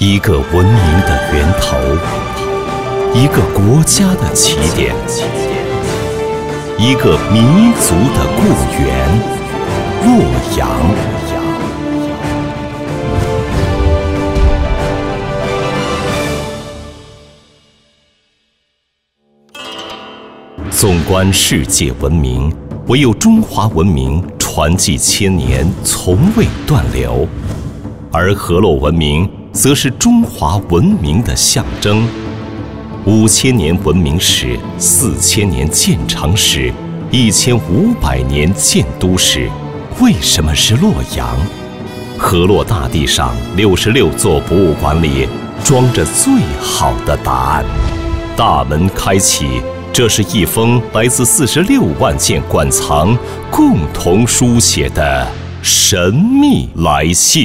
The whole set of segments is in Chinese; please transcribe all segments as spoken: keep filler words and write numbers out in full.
一个文明的源头，一个国家的起点，一个民族的故园——洛阳。纵观世界文明，唯有中华文明传继千年，从未断流。而河洛文明则是中华文明的象征。五千年文明史，四千年建城史，一千五百年建都史，为什么是洛阳？河洛大地上六十六座博物馆里，装着最好的答案。大门开启，这是一封来自四十六万件馆藏共同书写的神秘来信。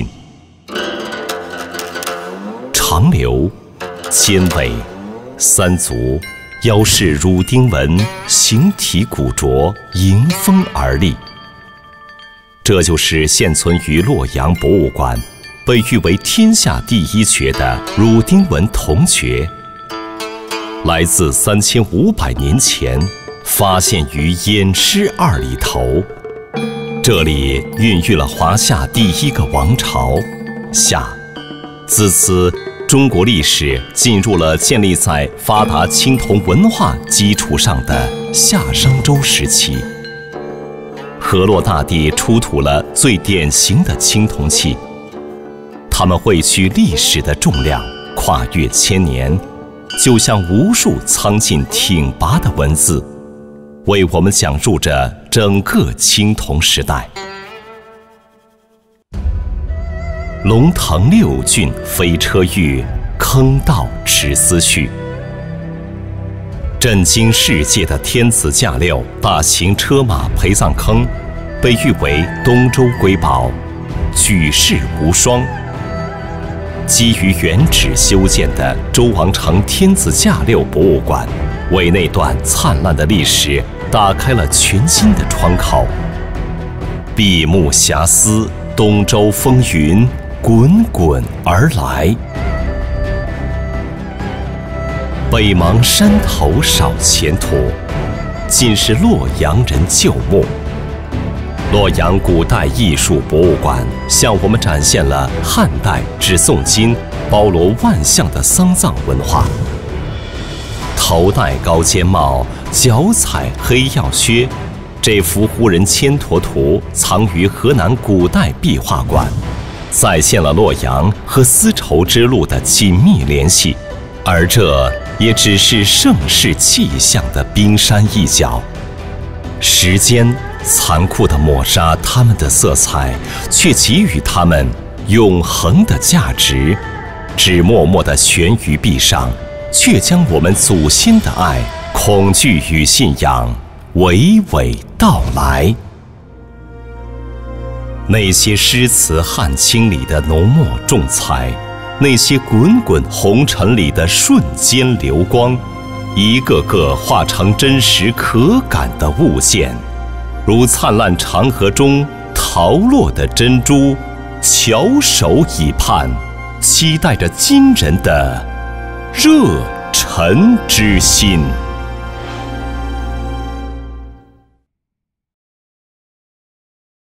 长流、尖尾、三足，腰饰乳钉纹，形体古拙，迎风而立。这就是现存于洛阳博物馆，被誉为天下第一绝的乳钉纹铜爵。来自三千五百年前，发现于偃师二里头。这里孕育了华夏第一个王朝夏。自此，中国历史进入了建立在发达青铜文化基础上的夏商周时期。河洛大地出土了最典型的青铜器，它们汇聚历史的重量，跨越千年，就像无数苍劲挺拔的文字，为我们讲述着整个青铜时代。龙腾六骏飞车御，坑道驰思绪。震惊世界的天子驾六大型车马陪葬坑，被誉为东周瑰宝，举世无双。基于原址修建的周王城天子驾六博物馆，为那段灿烂的历史打开了全新的窗口。闭目遐思，东周风云滚滚而来。北邙山头少前途，尽是洛阳人旧墓。洛阳古代艺术博物馆向我们展现了汉代至宋金包罗万象的丧葬文化。头戴高尖帽，脚踩黑曜靴，这幅胡人牵驼图藏于河南古代壁画馆，再现了洛阳和丝绸之路的紧密联系。而这也只是盛世气象的冰山一角。时间残酷地抹杀它们的色彩，却给予它们永恒的价值。只默默地悬于壁上，却将我们祖先的爱、恐惧与信仰娓娓道来。那些诗词汉清里的浓墨重彩，那些滚滚红尘里的瞬间流光，一个个化成真实可感的物件，如灿烂长河中淘落的珍珠，翘首以盼，期待着惊人的热忱之心。